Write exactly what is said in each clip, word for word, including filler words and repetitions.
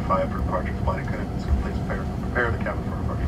five for departure. Flight attendants, please prepare, prepare the cabin for departure.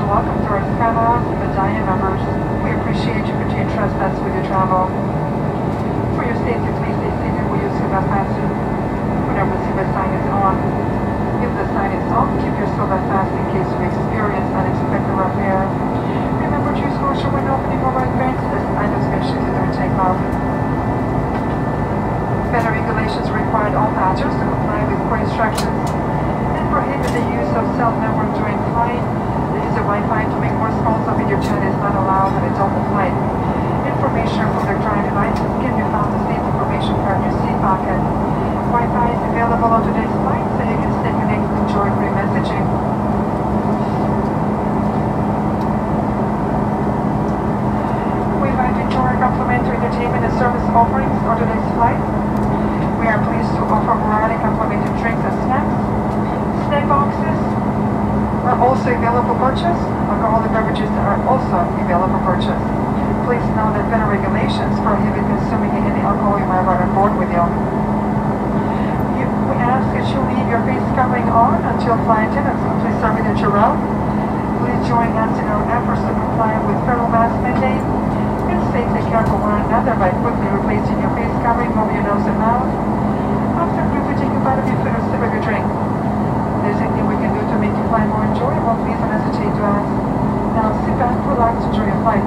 welcome to our Skylaws and Medallion members. We appreciate your continued trust us with your travel. For your safety, please stay seated with your seatbelt fastened whenever the seatbelt sign is on. If the sign is off, keep your seatbelt fast in case we experience unexpected repair. Remember to use caution when opening or right banks as items may shift during takeoff. Better regulations require all passengers to comply with core instructions and prohibit the use of cell network during flight. The use of Wi-Fi to make voice calls or video chat is not allowed on a Delta flight. Information from the driving license can be found in the safety information card in your seat pocket. Wi-Fi is available on today's flight, so you can stay connected and enjoy free messaging. We invite you to enjoy complimentary entertainment and service offerings on today's flight. We are pleased to offer a variety of complimentary drinks and snacks. Snack boxes are also available for purchase. Alcoholic beverages are also available for purchase. Please know that better regulations prohibit consuming any alcohol you might ride on board with you. you. We ask that you leave your face covering on until flight attendants please serve it at your route. Please join us in our efforts to comply with federal mask mandate and safely care for one another by quickly replacing your face covering over your nose and mouth. After briefly take a bite of your food or sip of your drink. If there's anything we can do to make your flight more enjoyable, please don't hesitate to ask. Now sit back, relax, enjoy your flight.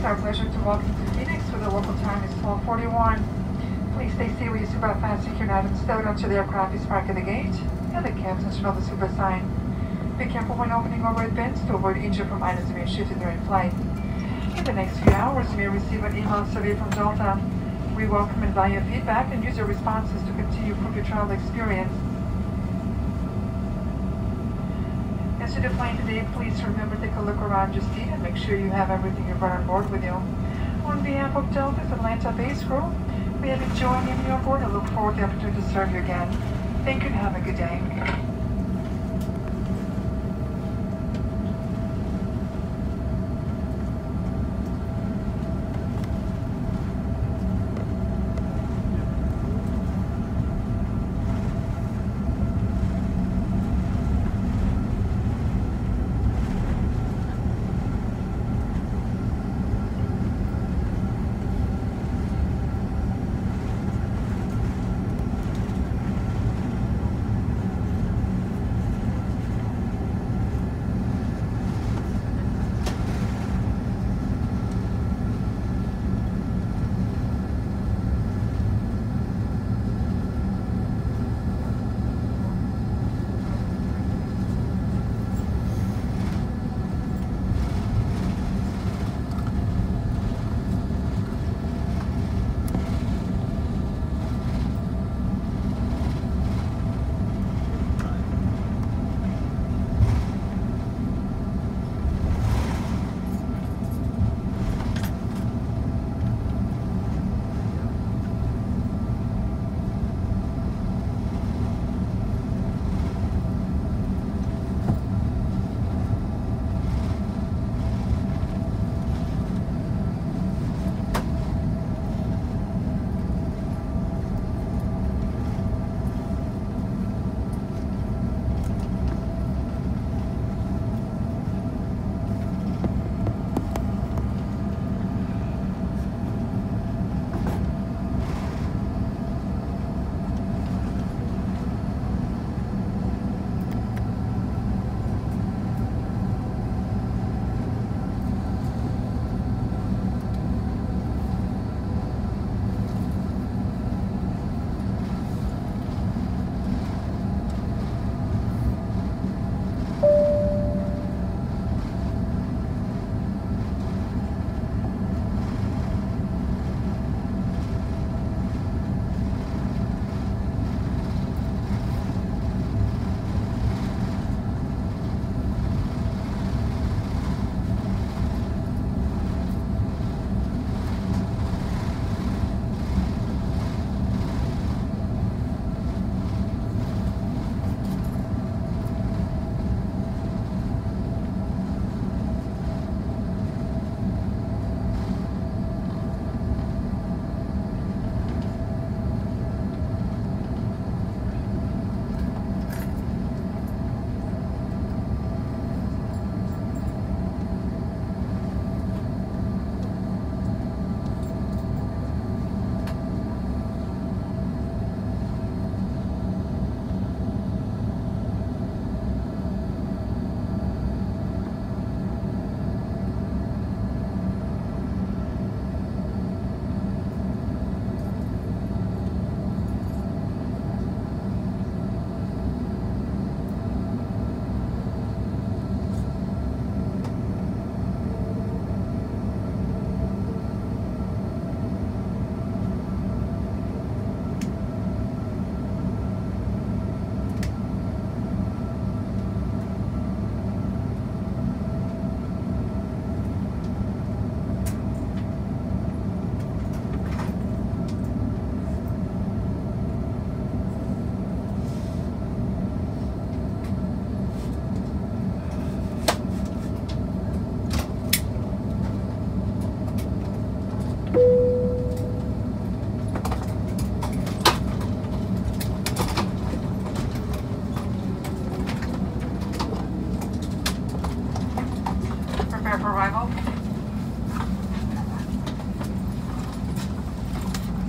It's our pleasure to welcome you to Phoenix, where the local time is twelve forty-one. Please stay safe with your seatbelt fasten secured items stowed until the aircraft is parked at the gate, and the captains should know the super sign. Be careful when opening overhead bins to avoid injury from items that may be shifted during flight. In the next few hours, you may receive an email survey from Delta. We welcome and value your feedback and use your responses to continue to improve your travel experience. As you deploy today, please remember to take a look around your seat and make sure you have everything you brought on board with you. On behalf of Delta's Atlanta-based crew, we have enjoyed having you on board and look forward to the opportunity to serve you again. Thank you and have a good day.